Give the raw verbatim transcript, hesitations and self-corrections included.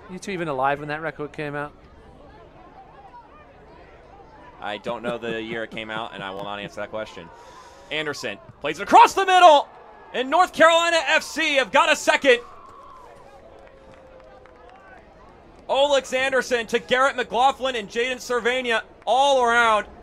You two even alive when that record came out? I don't know the year it came out, and I will not answer that question. Anderson plays it across the middle, and North Carolina F C have got a second. Olex Anderson to Garrett McLaughlin and Jaden Servania all around.